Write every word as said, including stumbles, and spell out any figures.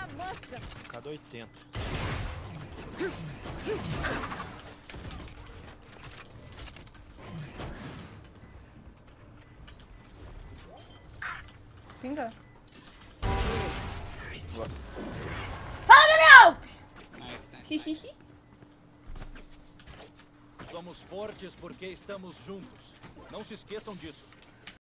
mosca. Cada oitenta. Pinga. Fala, Daniel! Nice, nice, nice. Somos fortes porque estamos juntos. Não se esqueçam disso.